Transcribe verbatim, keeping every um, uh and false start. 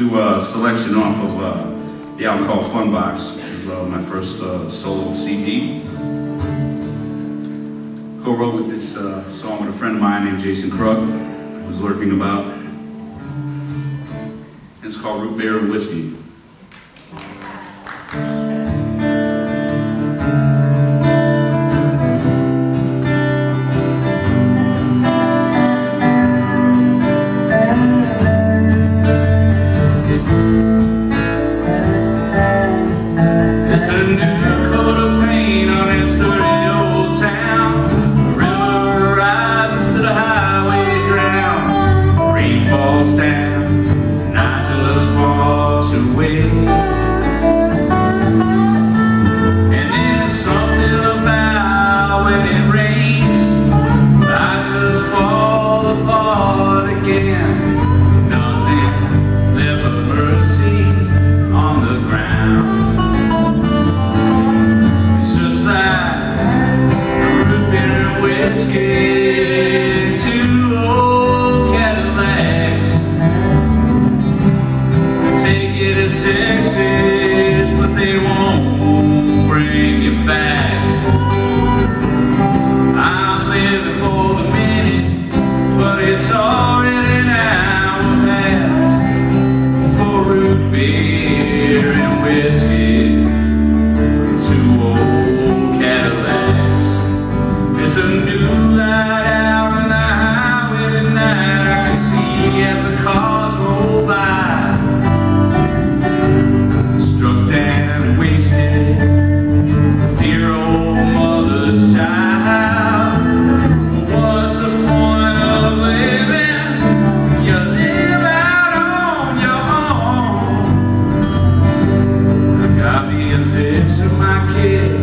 do a selection off of uh, the album called Fun Box. It was uh, my first uh, solo C D. Co-wrote with this uh, song with a friend of mine named Jason Krug, who was lurking about. It's called Root Beer and Whiskey. My kid